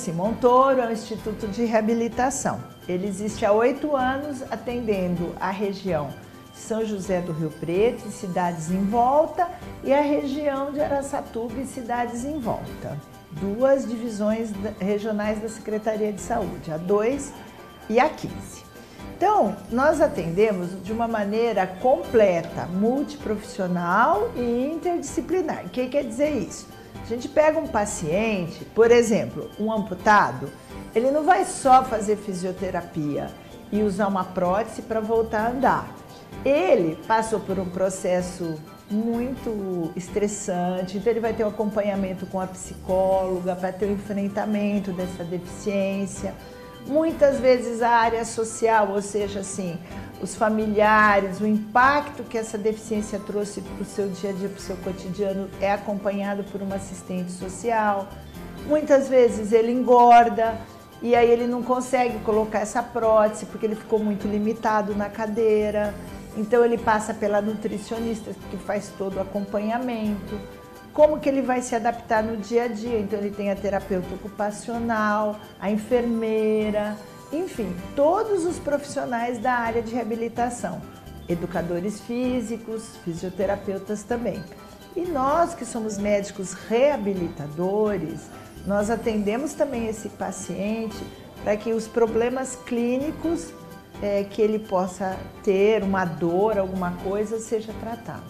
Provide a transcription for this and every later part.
Luci Montoro é um instituto de reabilitação. Ele existe há 8 anos, atendendo a região São José do Rio Preto e cidades em volta, e a região de Araçatuba e cidades em volta. 2 divisões regionais da Secretaria de Saúde, a 2 e a 15. Então, nós atendemos de uma maneira completa, multiprofissional e interdisciplinar. O que quer dizer isso? A gente pega um paciente, por exemplo, um amputado, ele não vai só fazer fisioterapia e usar uma prótese para voltar a andar. Ele passou por um processo muito estressante, então ele vai ter um acompanhamento com a psicóloga para ter o enfrentamento dessa deficiência. Muitas vezes a área social, ou seja, assim, os familiares, o impacto que essa deficiência trouxe para o seu dia a dia, para o seu cotidiano, é acompanhado por uma assistente social. Muitas vezes ele engorda e aí ele não consegue colocar essa prótese porque ele ficou muito limitado na cadeira. Então ele passa pela nutricionista que faz todo o acompanhamento. Como que ele vai se adaptar no dia a dia? Então ele tem a terapeuta ocupacional, a enfermeira, enfim, todos os profissionais da área de reabilitação, educadores físicos, fisioterapeutas também. E nós que somos médicos reabilitadores, nós atendemos também esse paciente para que os problemas clínicos que ele possa ter, uma dor, alguma coisa, seja tratado.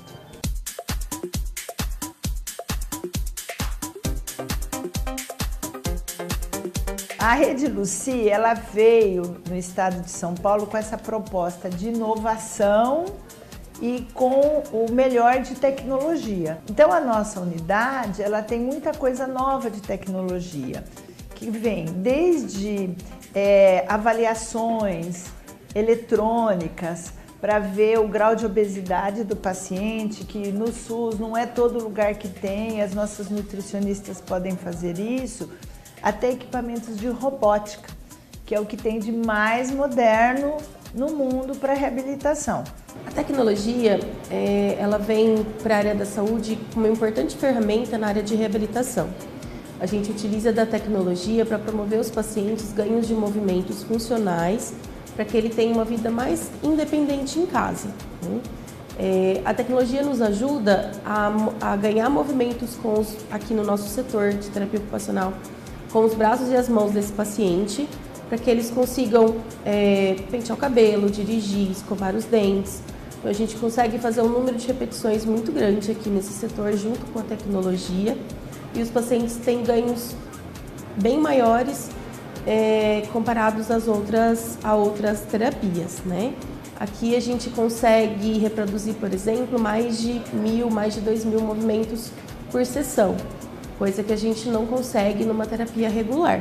A Rede Luci, ela veio no estado de São Paulo com essa proposta de inovação e com o melhor de tecnologia. Então a nossa unidade, ela tem muita coisa nova de tecnologia, que vem desde avaliações eletrônicas para ver o grau de obesidade do paciente, que no SUS não é todo lugar que tem, as nossas nutricionistas podem fazer isso, até equipamentos de robótica, que é o que tem de mais moderno no mundo para reabilitação. A tecnologia, ela vem para a área da saúde como uma importante ferramenta na área de reabilitação. A gente utiliza da tecnologia para promover os pacientes ganhos de movimentos funcionais, para que ele tenha uma vida mais independente em casa. A tecnologia nos ajuda a ganhar movimentos aqui no nosso setor de terapia ocupacional, com os braços e as mãos desse paciente, para que eles consigam pentear o cabelo, dirigir, escovar os dentes. Então a gente consegue fazer um número de repetições muito grande aqui nesse setor junto com a tecnologia, e os pacientes têm ganhos bem maiores comparados a outras terapias, né? Aqui a gente consegue reproduzir, por exemplo, mais de 1.000, mais de 2.000 movimentos por sessão, coisa que a gente não consegue numa terapia regular.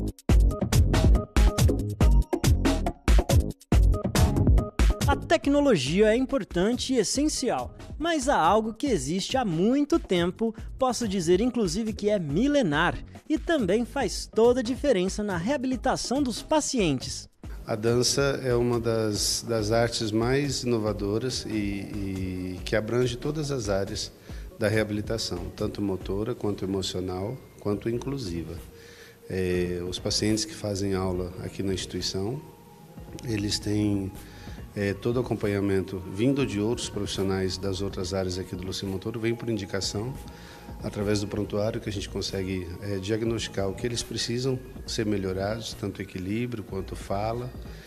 A tecnologia é importante e essencial, mas há algo que existe há muito tempo, posso dizer inclusive que é milenar, e também faz toda a diferença na reabilitação dos pacientes. A dança é uma das artes mais inovadoras e que abrange todas as áreas da reabilitação, tanto motora, quanto emocional, quanto inclusiva. Os pacientes que fazem aula aqui na instituição, eles têm todo o acompanhamento vindo de outros profissionais das outras áreas aqui do Luci Montoro, vem por indicação, através do prontuário que a gente consegue diagnosticar o que eles precisam ser melhorados, tanto equilíbrio quanto fala.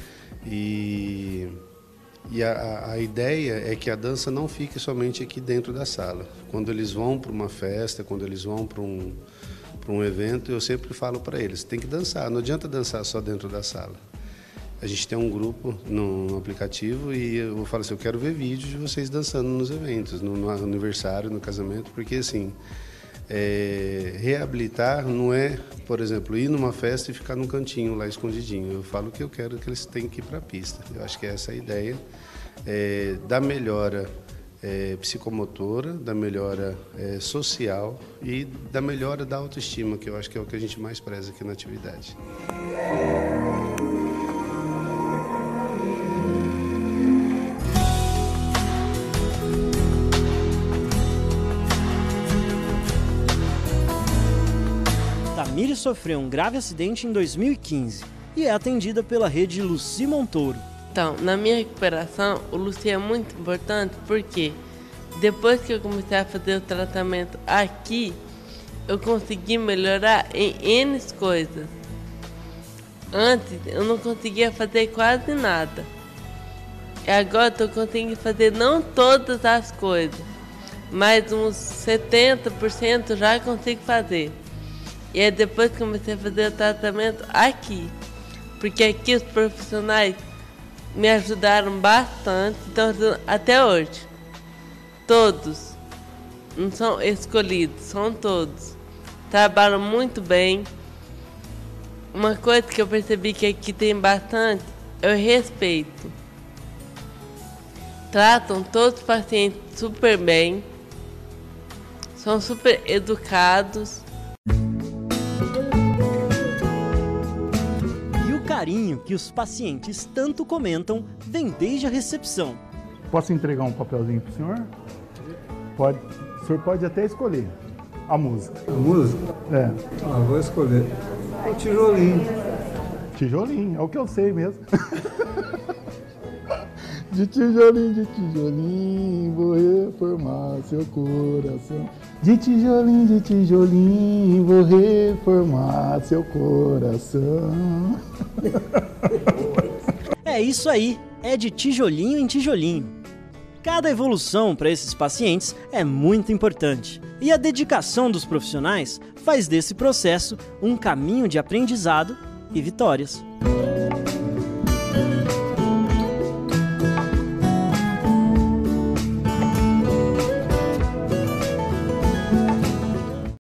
E a ideia é que a dança não fique somente aqui dentro da sala. Quando eles vão para uma festa, quando eles vão para um evento, eu sempre falo para eles, tem que dançar, não adianta dançar só dentro da sala. A gente tem um grupo no aplicativo e eu falo assim, eu quero ver vídeos de vocês dançando nos eventos, no aniversário, no casamento, porque assim, reabilitar não é, por exemplo, ir numa festa e ficar num cantinho lá escondidinho. Eu falo que eu quero que eles tenham que ir para a pista. Eu acho que essa é a ideia da melhora psicomotora, da melhora social e da melhora da autoestima, que eu acho que é o que a gente mais preza aqui na atividade. Tamires sofreu um grave acidente em 2015 e é atendida pela rede Luci Montoro. Então, na minha recuperação, o Luci é muito importante porque depois que eu comecei a fazer o tratamento aqui, eu consegui melhorar em N coisas. Antes, eu não conseguia fazer quase nada. E agora estou conseguindo fazer não todas as coisas, mas uns 70% já consigo fazer. E é depois que comecei a fazer o tratamento aqui. Porque aqui os profissionais me ajudaram bastante, então até hoje. Todos, não são escolhidos, são todos. Trabalham muito bem. Uma coisa que eu percebi que aqui tem bastante é o respeito. Tratam todos os pacientes super bem, são super educados. E o carinho que os pacientes tanto comentam vem desde a recepção. Posso entregar um papelzinho para o senhor? Pode. O senhor pode até escolher a música. A música? É. Vou escolher. O tijolinho. Tijolinho, é o que eu sei mesmo. De tijolinho, vou reformar seu coração. De tijolinho, vou reformar seu coração. É isso aí, é de tijolinho em tijolinho. Cada evolução para esses pacientes é muito importante. E a dedicação dos profissionais faz desse processo um caminho de aprendizado e vitórias.